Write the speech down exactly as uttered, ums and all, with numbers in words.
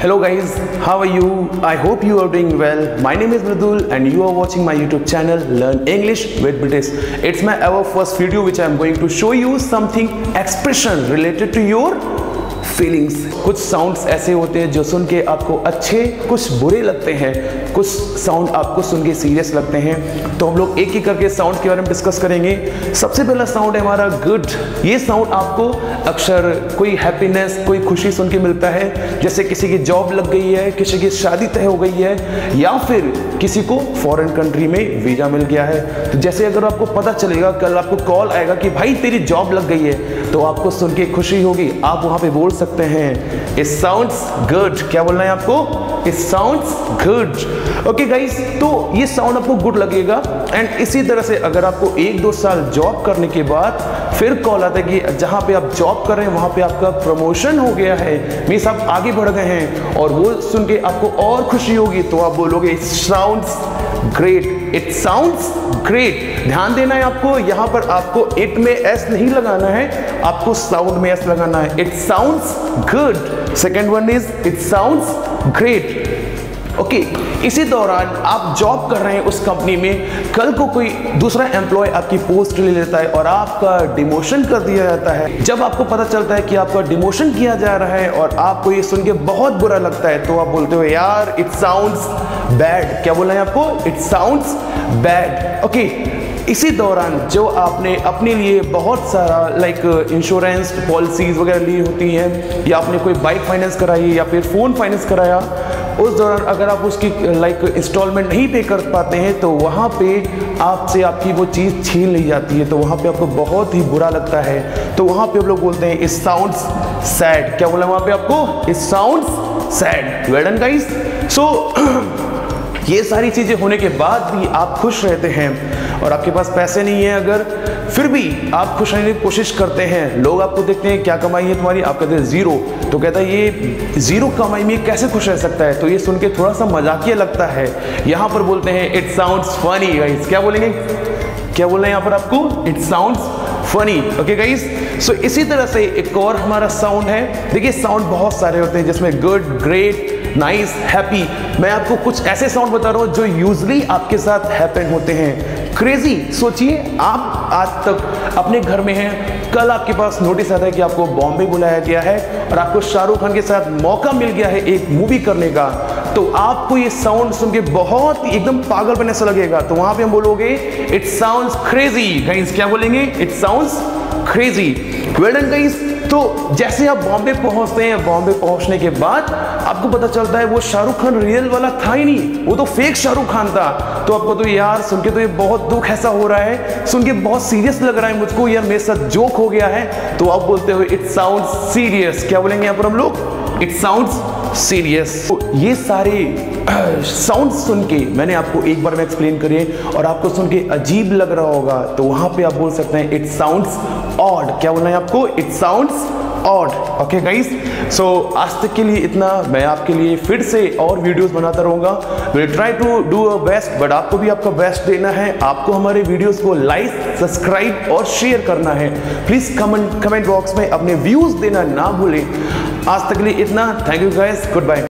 Hello guys, how are you? I hope you are doing well. My name is Mridul and you are watching my YouTube channel Learn English with British. It's my ever first video which I am going to show you something expression related to your feelings. कुछ sounds ऐसे होते हैं जो सुन के आपको अच्छे, कुछ बुरे लगते हैं, कुछ साउंड आपको सुन के सीरियस लगते हैं। तो हम लोग एक एक करके साउंड के बारे में डिस्कस करेंगे। सबसे पहला साउंड है हमारा गुड। ये साउंड आपको अक्सर कोई हैप्पीनेस, कोई खुशी सुन के मिलता है, जैसे किसी की जॉब लग गई है, किसी की शादी तय हो गई है, या फिर किसी को फॉरेन कंट्री में वीजा मिल गया है। तो जैसे अगर आपको पता चलेगा, कल आपको कॉल आएगा कि भाई तेरी जॉब लग गई है, तो आपको सुन के खुशी होगी, आप वहां पे बोल सकते हैं इट साउंड्स गुड। क्या बोलना है आपको? It sounds good. Okay guys, तो ये साउंड आपको गुड लगेगा। एंड इसी तरह से अगर आपको एक दो साल जॉब करने के बाद फिर कॉल आता है कि जहां पे आप जॉब कर रहे हैं वहां पे आपका प्रमोशन हो गया है, मींस आप आगे बढ़ गए हैं, और वो सुन के आपको और खुशी होगी, तो आप बोलोगे it sounds great. It sounds great. ध्यान देना है आपको, यहां पर आपको इट में एस नहीं लगाना है, आपको साउंड में एस लगाना है। It sounds good. Second one is it sounds great. Okay okay, इसी दौरान आप जॉब कर रहे हैं उस कंपनी में, कल को कोई दूसरा एम्प्लॉय आपकी पोस्ट ले लेता है और आपका डिमोशन कर दिया जाता है। जब आपको पता चलता है कि आपका डिमोशन किया जा रहा है और आपको ये सुन के बहुत बुरा लगता है, तो आप बोलते हो यार इट साउंड्स बैड। क्या बोलना है आपको? It sounds bad. ओके, इसी दौरान जो आपने अपने लिए बहुत सारा लाइक इंश्योरेंस पॉलिसीज वगैरह ली होती हैं, या आपने कोई बाइक फाइनेंस कराई या फिर फ़ोन फाइनेंस कराया, उस दौरान अगर आप उसकी लाइक इंस्टॉलमेंट नहीं पे कर पाते हैं, तो वहाँ पे आपसे आपकी वो चीज़ छीन ली जाती है, तो वहाँ पे आपको बहुत ही बुरा लगता है। तो वहाँ पे आप लोग बोलते हैं इट साउंड्स सैड। क्या बोला वहाँ पे आपको? It sounds sad. Well done guys. So ये सारी चीज़ें होने के बाद भी आप खुश रहते हैं और आपके पास पैसे नहीं है अगर, फिर भी आप खुश रहने की कोशिश करते हैं। लोग आपको देखते हैं क्या कमाई है तुम्हारी, आप कहते हैं जीरो, तो कहता है ये जीरो कमाई में कैसे खुश रह सकता है, तो ये सुन के थोड़ा सा मजाकिया लगता है। यहाँ पर बोलते हैं इट साउंड्स फनी गाइस। क्या बोलेंगे? क्या बोल रहे हैं यहाँ पर आपको? It sounds funny. Okay guys, so इसी तरह से एक और हमारा साउंड है। देखिए साउंड बहुत सारे होते हैं, जिसमें गुड, ग्रेट, नाइस, हैप्पी। मैं आपको कुछ ऐसे साउंड बता रहा हूँ जो यूजली आपके साथ हैपन होते हैं। क्रेजी। सोचिए आप आज तक अपने घर में हैं, कल आपके पास नोटिस आता है कि आपको बॉम्बे बुलाया गया है और आपको शाहरुख खान के साथ मौका मिल गया है एक मूवी करने का, तो आपको ये साउंड सुन के बहुत एकदम पागलपन ऐसा लगेगा। तो वहां पे हम बोलोगे इट साउंड्स क्रेजी। गाइस क्या बोलेंगे? It sounds crazy. Well done guys. तो जैसे आप बॉम्बे पहुंचते हैं, बॉम्बे पहुंचने के बाद आपको पता चलता है वो शाहरुख खान रियल वाला था ही नहीं, वो तो फेक शाहरुख खान था। तो आपको तो यार सुन के तो ये बहुत दुख ऐसा हो रहा है, सुन के बहुत सीरियस लग रहा है मुझको, यार मेरे साथ जोक हो गया है, तो आप बोलते हो इट साउंड्स सीरियस। क्या बोलेंगे यहाँ पर हम लोग? It sounds serious. तो ये सारे साउंड सुन के मैंने आपको एक बार में एक्सप्लेन करिए और आपको सुन के अजीब लग रहा होगा, तो वहां पे आप बोल सकते हैं इट साउंड्स ऑड। क्या बोलना है आपको? It sounds odd. Okay guys, so आज तक के लिए इतना। मैं आपके लिए फिर से और वीडियोस बनाता रहूंगा। Will try to do a best, but आपको भी आपका बेस्ट देना है। आपको हमारे वीडियोस को लाइक, सब्सक्राइब और शेयर करना है। प्लीज कमेंट कमेंट बॉक्स में अपने व्यूज देना ना भूलें। आज तक के लिए इतना। Thank you guys, good bye.